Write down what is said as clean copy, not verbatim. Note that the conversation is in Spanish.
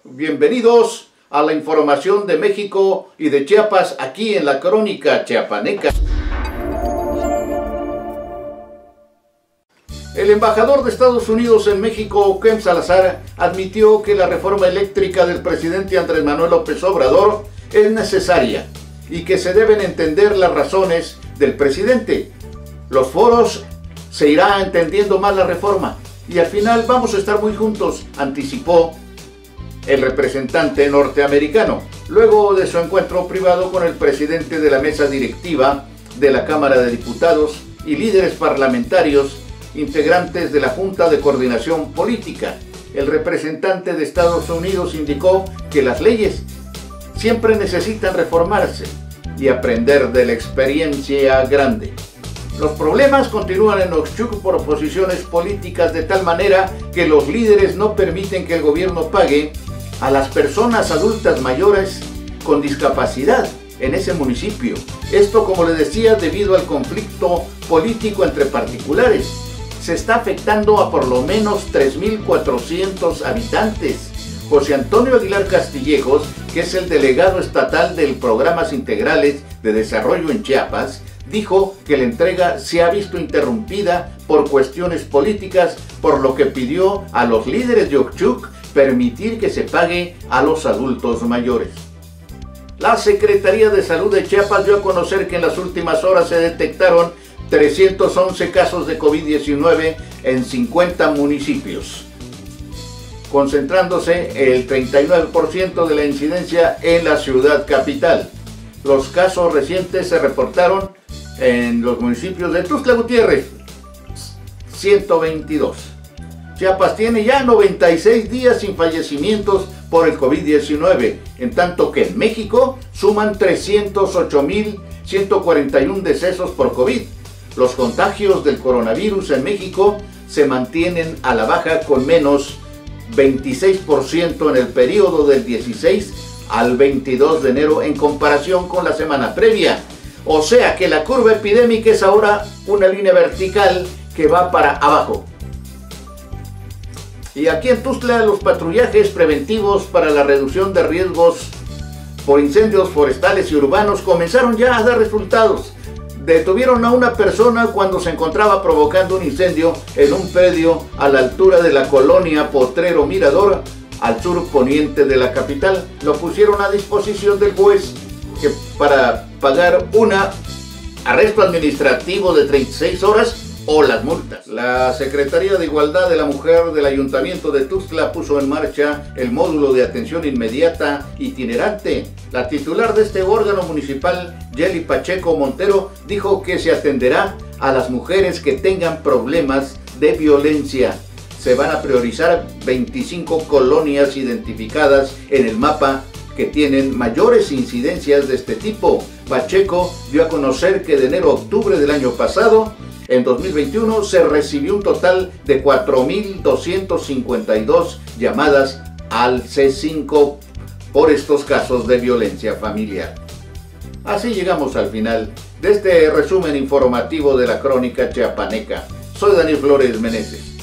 Bienvenidos a la información de México y de Chiapas aquí en la Crónica Chiapaneca. El embajador de Estados Unidos en México, Ken Salazar, admitió que la reforma eléctrica del presidente Andrés Manuel López Obrador es necesaria y que se deben entender las razones del presidente. Los foros se irá entendiendo más la reforma y al final vamos a estar muy juntos, anticipó el representante norteamericano, luego de su encuentro privado con el presidente de la mesa directiva de la Cámara de Diputados y líderes parlamentarios integrantes de la Junta de Coordinación Política. El representante de Estados Unidos indicó que las leyes siempre necesitan reformarse y aprender de la experiencia grande. Los problemas continúan en Oxchuc por posiciones políticas de tal manera que los líderes no permiten que el gobierno pague a las personas adultas mayores con discapacidad en ese municipio. Esto, como le decía, debido al conflicto político entre particulares. Se está afectando a por lo menos 3.400 habitantes. José Antonio Aguilar Castillejos, que es el delegado estatal del Programas Integrales de Desarrollo en Chiapas, dijo que la entrega se ha visto interrumpida por cuestiones políticas, por lo que pidió a los líderes de Oxchuc permitir que se pague a los adultos mayores. La Secretaría de Salud de Chiapas dio a conocer que en las últimas horas se detectaron 311 casos de COVID-19 en 50 municipios, concentrándose el 39% de la incidencia en la ciudad capital. Los casos recientes se reportaron en los municipios de Tuxtla Gutiérrez, 122. Chiapas tiene ya 96 días sin fallecimientos por el COVID-19, en tanto que en México suman 308.141 decesos por COVID. Los contagios del coronavirus en México se mantienen a la baja con menos 26% en el periodo del 16 al 22 de enero en comparación con la semana previa. O sea que la curva epidémica es ahora una línea vertical que va para abajo. Y aquí en Tuxtla los patrullajes preventivos para la reducción de riesgos por incendios forestales y urbanos comenzaron ya a dar resultados. Detuvieron a una persona cuando se encontraba provocando un incendio en un predio a la altura de la colonia Potrero Mirador, al sur poniente de la capital. Lo pusieron a disposición del juez para pagar un arresto administrativo de 36 horas o las multas. La Secretaría de Igualdad de la Mujer del Ayuntamiento de Tuxtla puso en marcha el módulo de atención inmediata itinerante. La titular de este órgano municipal, Yeli Pacheco Montero, dijo que se atenderá a las mujeres que tengan problemas de violencia. Se van a priorizar 25 colonias identificadas en el mapa que tienen mayores incidencias de este tipo. Pacheco dio a conocer que de enero a octubre del año pasado, en 2021, se recibió un total de 4.252 llamadas al C5 por estos casos de violencia familiar. Así llegamos al final de este resumen informativo de la Crónica Chiapaneca. Soy Daniel Flores Meneses.